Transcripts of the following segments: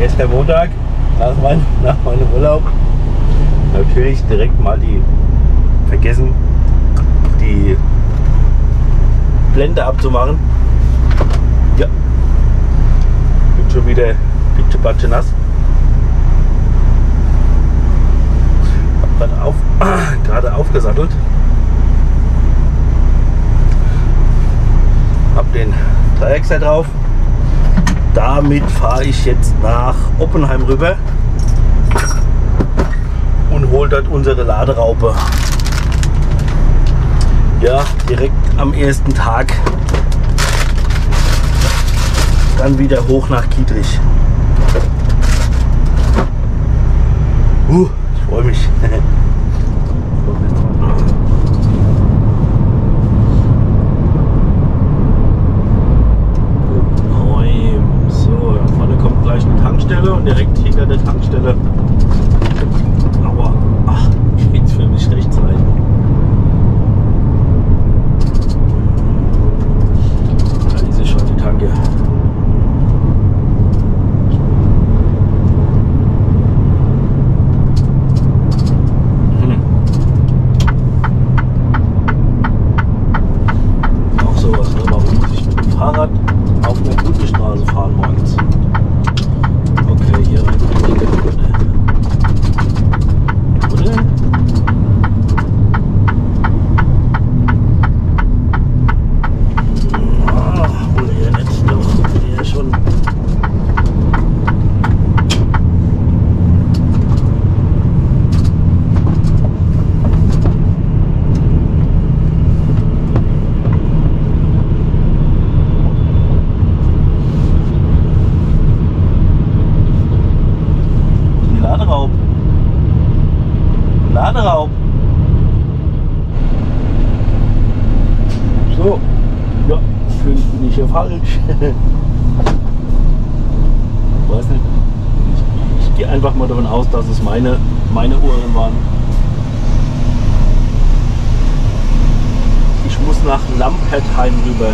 Erster Montag nach meinem Urlaub. Natürlich direkt mal vergessen, die Blende abzumachen. Ja, bin schon wieder pitschepatsche nass. Hab gerade aufgesattelt. Hab den Dreieckser drauf. Damit fahre ich jetzt nach Oppenheim rüber und hole dort unsere Laderaupe. Ja, direkt am ersten Tag dann wieder hoch nach Kietrich. Ich freue mich. So, da vorne kommt gleich eine Tankstelle und direkt hinter der Tankstelle. Aber geht's für mich rechts rein. Da ist schon die Tanke. Auch sowas, ne? Warum muss ich mit dem Fahrrad auf einer guten Straße fahren morgens? Okay, hier rein. Oder? Wohl eher nicht, doch eher schon. Laderaub. So, ja, natürlich bin ich hier falsch. Weiß nicht. Ich gehe einfach mal davon aus, dass es meine Ohren waren. Ich muss nach Lampertheim rüber.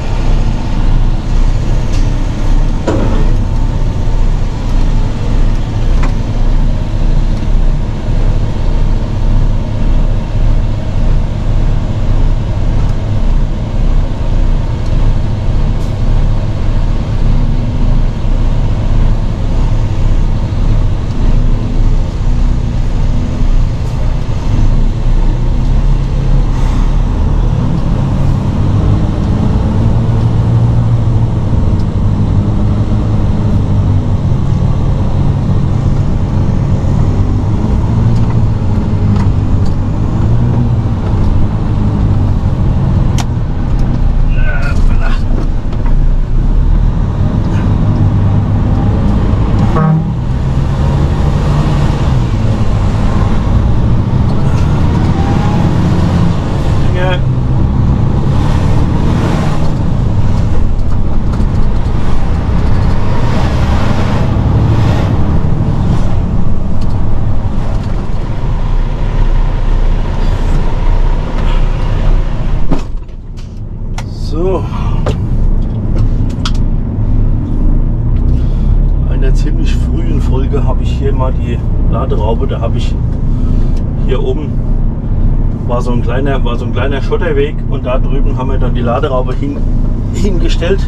So, in einer ziemlich frühen Folge habe ich hier mal die Laderaube, da habe ich hier oben war so ein kleiner Schotterweg und da drüben haben wir dann die Laderaube hingestellt.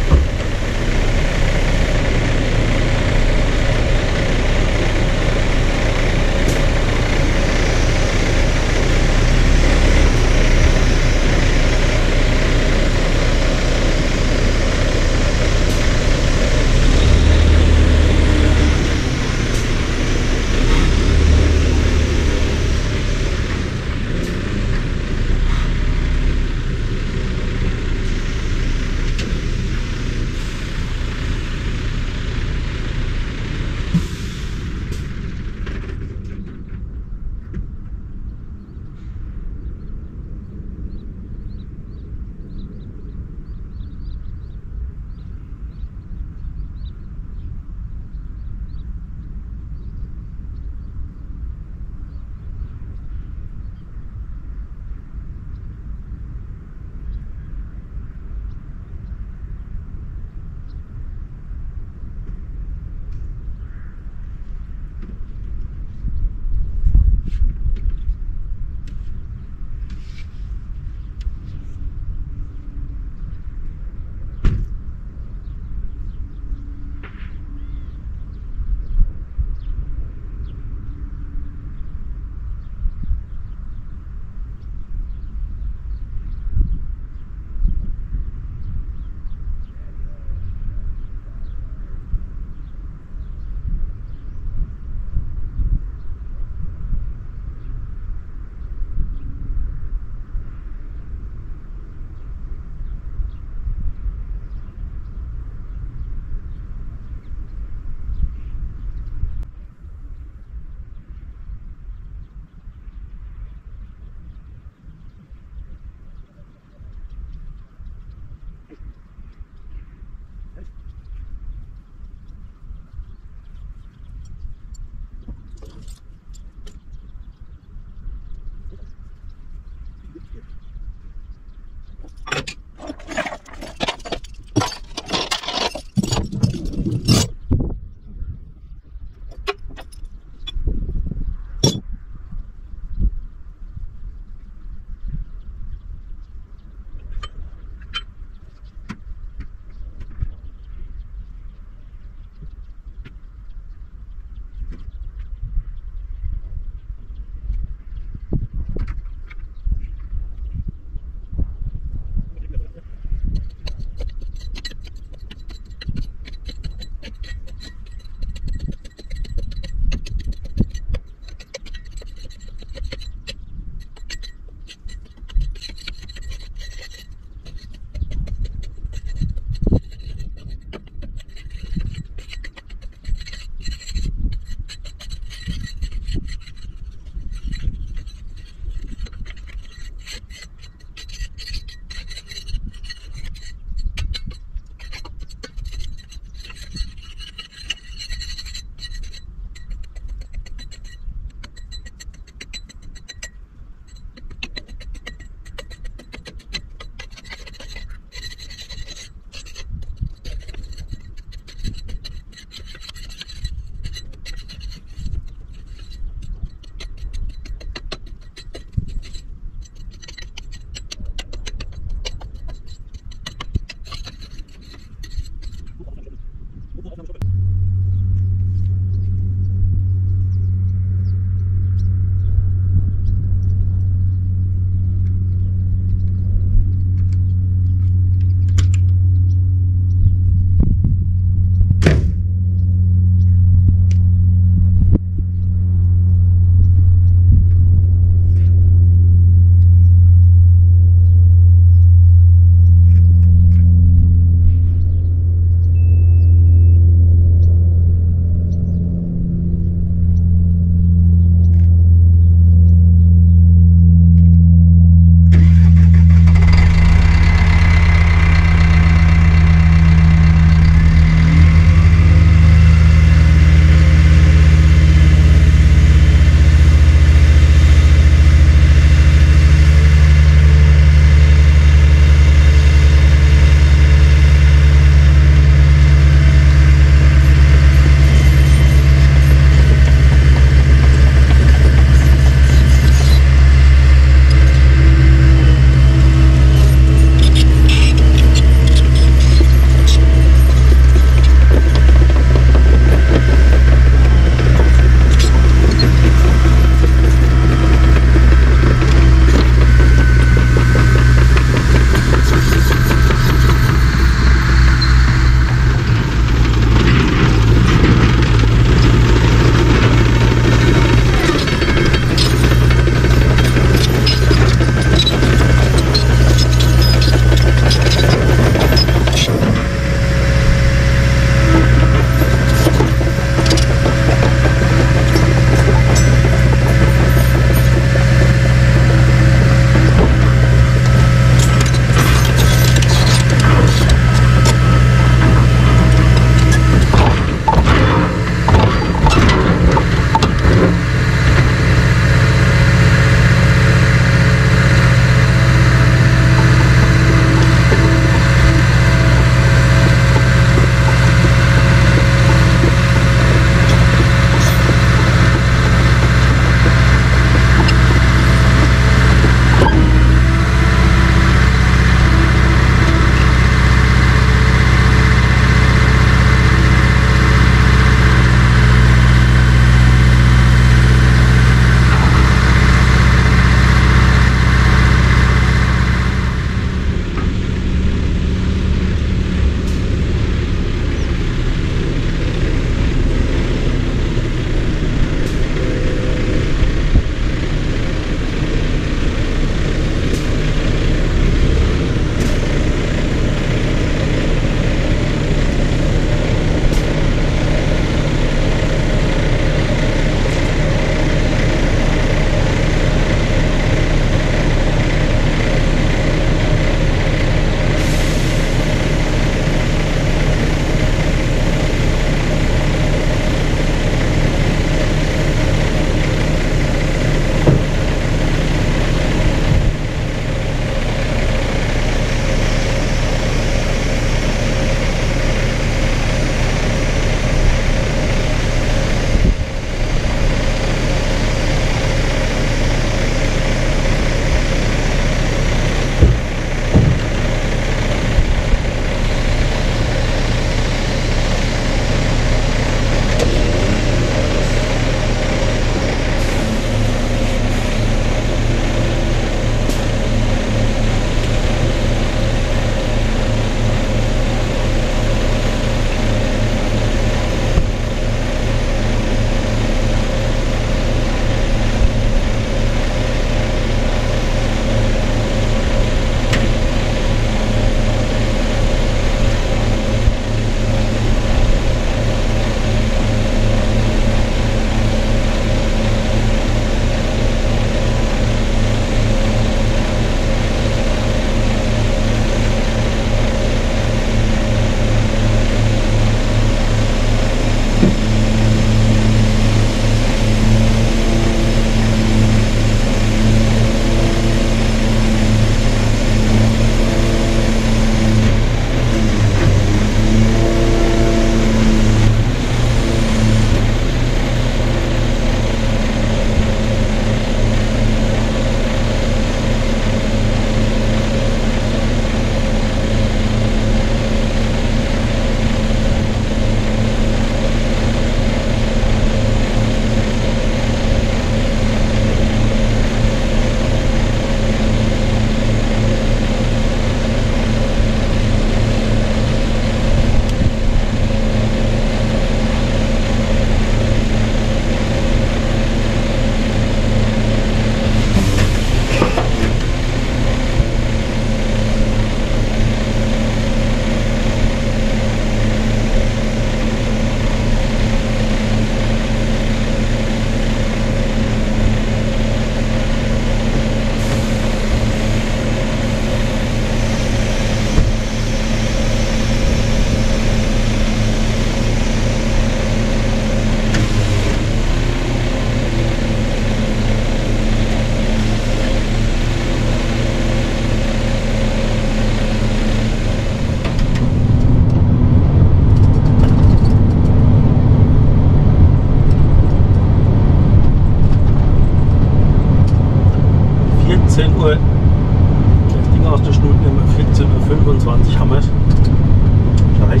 haben wir es. Gleich.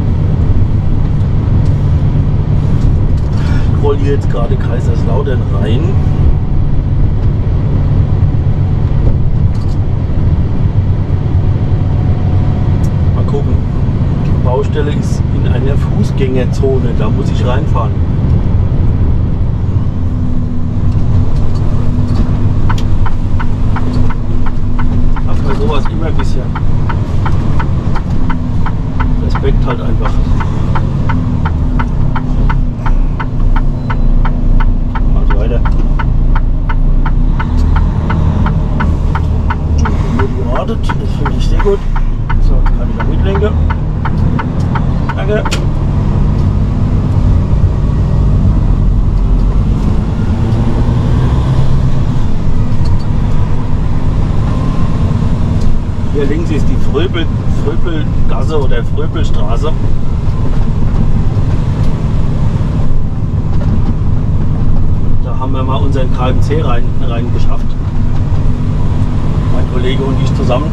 Ich rolle hier jetzt gerade Kaiserslautern rein. Mal gucken. Die Baustelle ist in einer Fußgängerzone, da muss ich reinfahren. Hab bei sowas immer ein bisschen Respekt halt einfach. Mal weiter. Nur gewartet, das finde ich sehr gut. So, jetzt kann ich auch mitlenken. Danke. Hier links ist die Fröbelgasse oder Fröbelstraße. Da haben wir mal unseren KMC rein geschafft. Mein Kollege und ich zusammen.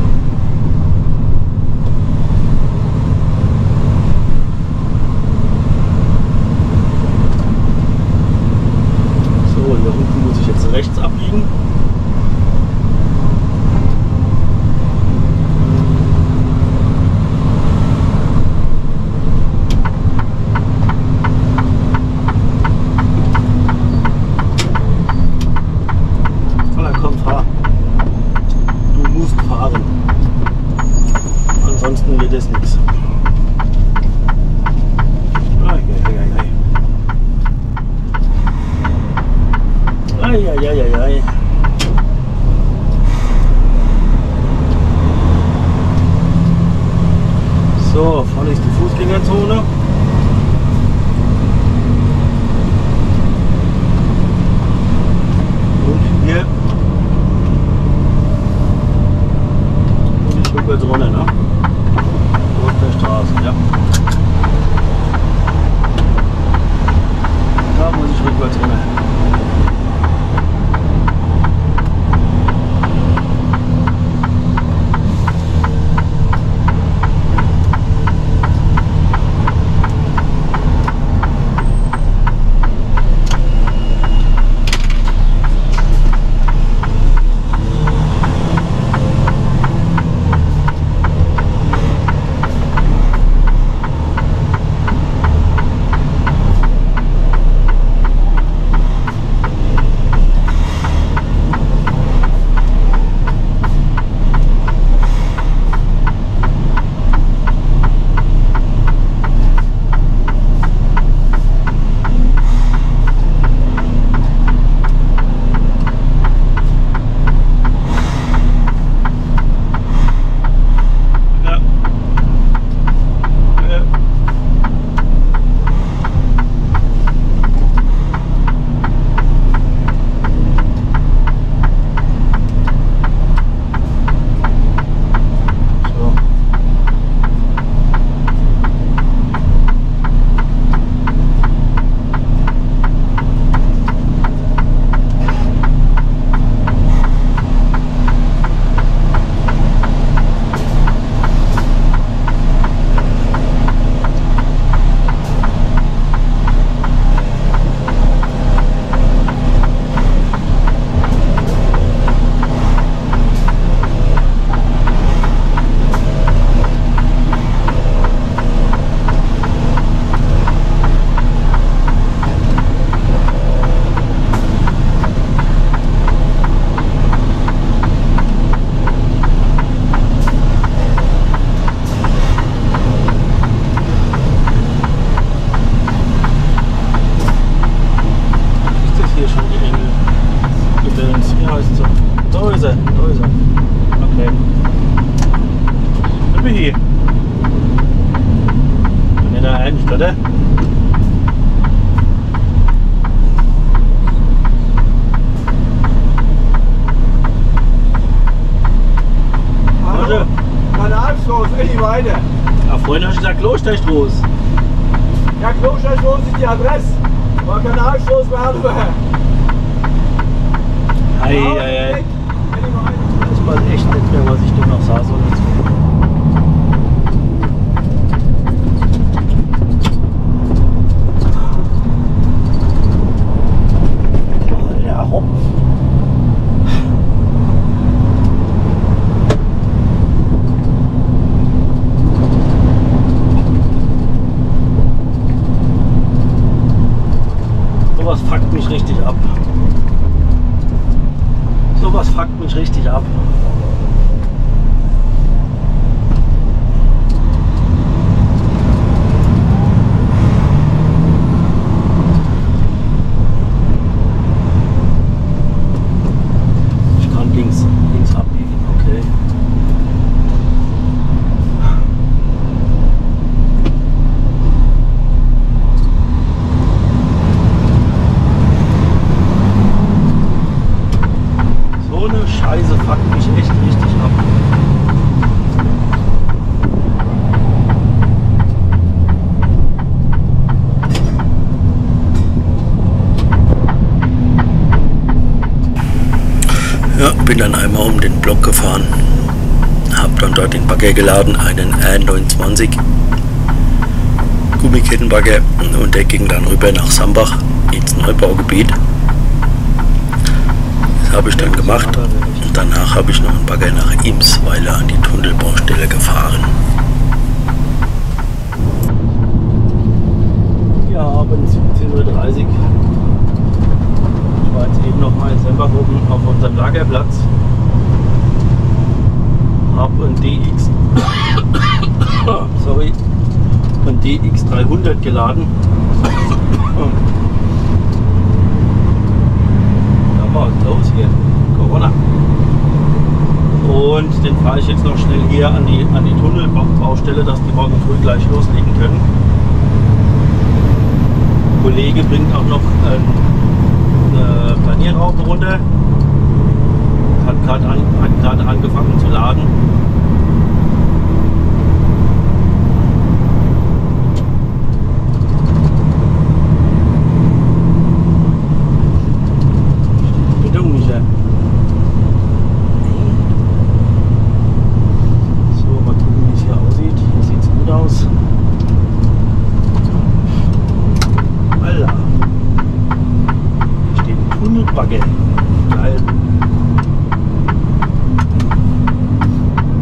So, hier unten muss ich jetzt rechts abbiegen. Ansonsten wird es nichts. Eieieiei. So, vorne ist die Fußgängerzone. Und hier muss ich rückwärts runter, ne? Der Straße, ja. Da muss ich rückwärts runter. Hier. Bin ich da eigentlich, oder? Hallo, Kanalstraße, nicht weiter. Ja, vorhin hast du gesagt Klosterstraße. Ja, Klosterstraße ist die Adresse. Aber Kanalstraße wäre halber. Ei. Das war echt nicht mehr, was ich dir noch sagen soll. Bin dann einmal um den Block gefahren, habe dann dort den Bagger geladen, einen R29 Gummikettenbagger, und der ging dann rüber nach Sambach ins Neubaugebiet. Das habe ich dann gemacht und danach habe ich noch einen Bagger nach Imsweiler an die Tunnelbaustelle gefahren. Ja, abends 17:30 Uhr. Ich war jetzt eben noch mal in Sambach oben auf unserem Lagerplatz. Habe ein DX sorry, ein DX300 geladen. Da war es los hier, Corona. Und den fahre ich jetzt noch schnell hier an die Tunnelbaustelle, dass die morgen früh gleich loslegen können. Ein Kollege bringt auch noch eine Planierraupe runter. Hat gerade angefangen zu laden. Bitte unsicher. So, mal gucken, wie es hier aussieht. Hier sieht es gut aus. Alter. Hier steht ein Tunnelbagger. Geil.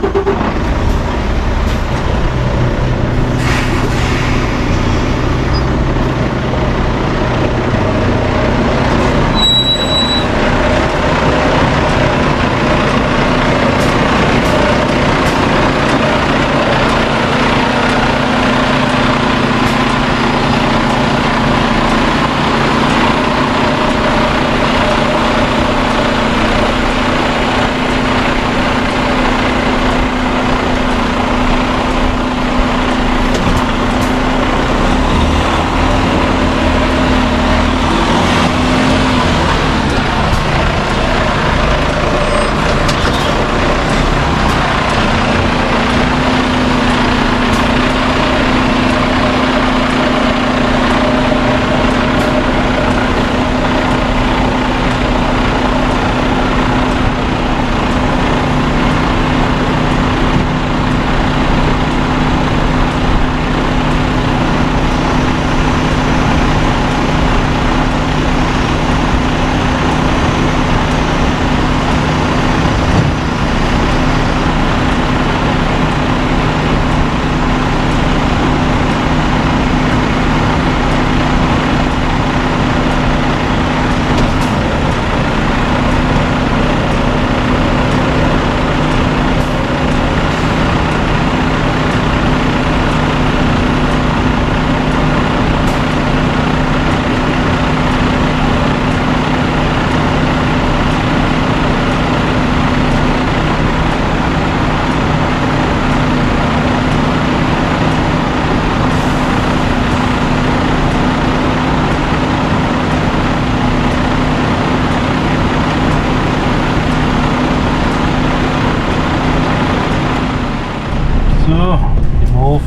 So, im Hof.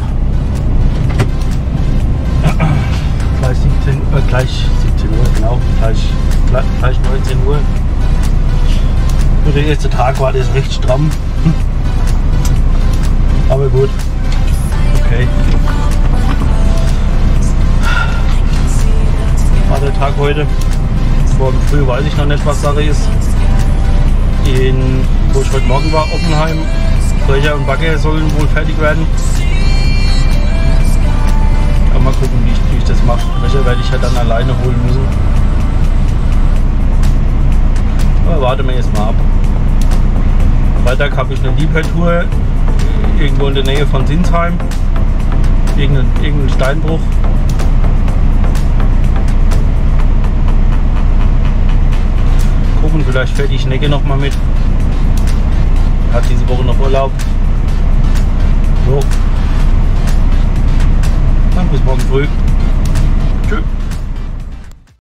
Gleich 17 Uhr, genau. Gleich 19 Uhr. Für den ersten Tag war das recht stramm. Aber gut. Okay. War der Tag heute. Morgen früh weiß ich noch nicht, was Sache ist. Wo ich heute Morgen war, Oppenheim. Brecher und Bagger sollen wohl fertig werden. Aber mal gucken, wie ich das mache. Brecher werde ich ja dann alleine holen müssen. Aber warten wir jetzt mal ab. Freitag habe ich eine Liebherr-Tour irgendwo in der Nähe von Sinsheim. Irgendein Steinbruch. Gucken, vielleicht fährt die Schnecke noch mal mit. Hat diese Woche noch Urlaub. So. Dann bis morgen früh.